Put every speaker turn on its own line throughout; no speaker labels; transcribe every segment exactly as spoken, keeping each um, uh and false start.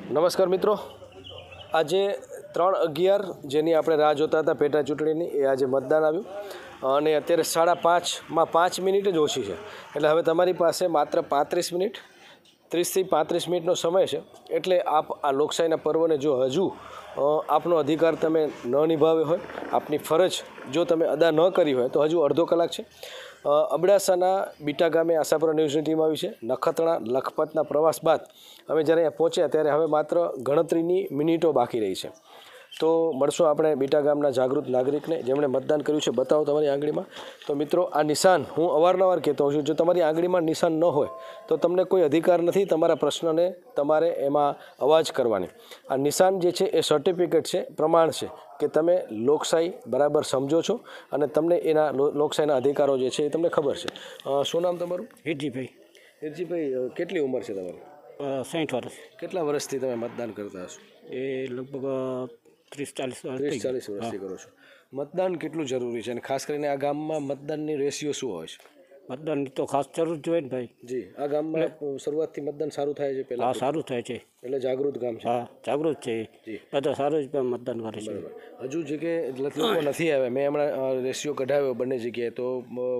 નમસ્કાર મિત્રો, આજે ત્રણ અગિયાર જેની આપણે રાહ જોતા હતા પેટા ચૂંટણીની, એ આજે મતદાન આવ્યું અને અત્યારે સાડા પાંચમાં પાંચ મિનિટ જ ઓછી છે. એટલે હવે તમારી પાસે માત્ર પાંત્રીસ મિનિટ ત્રીસથી પાંત્રીસ મિનિટનો સમય છે. એટલે આપ આ લોકશાહીના પર્વને જો હજુ આપનો અધિકાર તમે ન નિભાવ્યો હોય, આપની ફરજ જો તમે અદા ન કરી હોય તો હજુ અડધો કલાક છે. અબડાસાના બીટા ગામે આશાપુરા ન્યૂઝની ટીમ આવી છે. નખત્રાણા લખપતના પ્રવાસ બાદ અમે જ્યારે અહીંયા પહોંચ્યા ત્યારે હવે માત્ર ગણતરીની મિનિટો બાકી રહી છે. તો મળશું આપણે બીટા ગામના જાગૃત નાગરિકને જેમણે મતદાન કર્યું છે. બતાવો તમારી આંગળીમાં. તો મિત્રો, આ નિશાન હું અવારનવાર કહેતો હોઉં છું, જો તમારી આંગળીમાં નિશાન ન હોય તો તમને કોઈ અધિકાર નથી તમારા પ્રશ્નને તમારે એમાં અવાજ કરવાની. આ નિશાન જે છે એ સર્ટિફિકેટ છે, પ્રમાણ છે કે તમે લોકશાહી બરાબર સમજો છો અને તમને એના લોકશાહીના અધિકારો જે છે એ તમને ખબર છે. શું નામ તમારું?
હિરજીભાઈ.
હિરજીભાઈ, કેટલી ઉંમર છે તમારી?
સાઠ વર્ષ.
કેટલા વર્ષથી તમે મતદાન કરતા હશો?
એ લગભગ ત્રીસ ચાલીસ
ત્રીસ ચાલીસ વર્ષથી કરો છો. મતદાન કેટલું જરૂરી છે અને ખાસ કરીને આ ગામમાં મતદાનની રેશિયો શું હોય છે?
મતદાનની તો ખાસ જરૂર જોઈએ ને ભાઈ.
જી, આ ગામમાં શરૂઆતથી મતદાન સારું થાય છે પહેલાં?
હા, સારું થાય છે.
એટલે જાગૃત ગામ છે.
હા, જાગૃત છે. બધા સારું જ મતદાન કરે છે.
હજુ જે કે લોકો નથી આવ્યા, મેં હમણાં રેશિયો કઢાવ્યો બંને જગ્યાએ, તો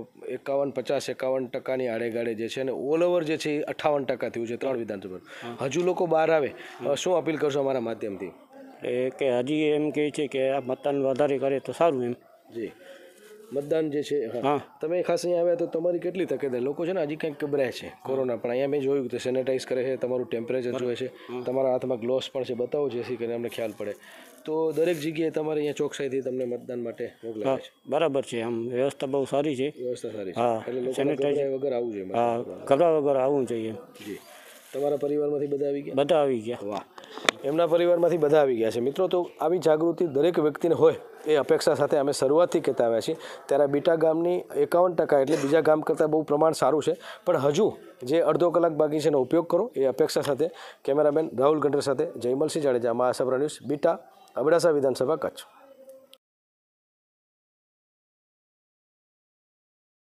એકાવન પચાસ એકાવન ટકાની આડેગાડે જે છે અને ઓલ ઓવર જે છે એ અઠ્ઠાવન ટકા થયું છે ત્રણ વિધાનસભા. હજુ લોકો બહાર આવે, શું અપીલ કરશો અમારા માધ્યમથી?
એ કે હજી એમ કહે છે કે આ મતદાન વધારે કરે તો સારું એમ.
જી, મતદાન જે છે. હા, તમે ખાસ અહીંયા આવ્યા તો તમારી કેટલી તકેદારી? લોકો છે ને હજી કંઈક ગભરાય છે કોરોના, પણ અહીંયા મેં જોયું કે સેનેટાઈઝ કરે છે, તમારું ટેમ્પરેચર જોવે છે, તમારા હાથમાં ગ્લોવ્સ પણ છે, બતાવો જેથી કરીને અમને ખ્યાલ પડે. તો દરેક જગ્યાએ તમારે અહીંયા ચોકસાઈથી તમને મતદાન માટે મોકલાવે છે.
બરાબર છે, આમ વ્યવસ્થા બહુ સારી છે.
વ્યવસ્થા સારી છે.
હા,
એટલે લોકો ગભરાય વગર આવવું જોઈએ.
હા, ગભરા વગર આવવું જોઈએ.
જી, તમારા પરિવારમાંથી બધા આવી ગયા?
બધા આવી ગયા.
વાહ, એમના પરિવારમાંથી બધા આવી ગયા છે. મિત્રો, તો આવી જાગૃતિ દરેક વ્યક્તિને હોય એ અપેક્ષા સાથે અમે શરૂઆતથી કહેતા આવ્યા છીએ. ત્યારે બીટા ગામની એકાવન ટકા એટલે બીજા ગામ કરતાં બહુ પ્રમાણ સારું છે, પણ હજુ જે અડધો કલાક બાકી છે એનો ઉપયોગ કરો એ અપેક્ષા સાથે કેમેરામેન રાહુલ ગંડર સાથે જયમલસિંહ જાડેજા, આશાપુરા ન્યૂઝ, બીટા, અબડાસા વિધાનસભા, કચ્છ.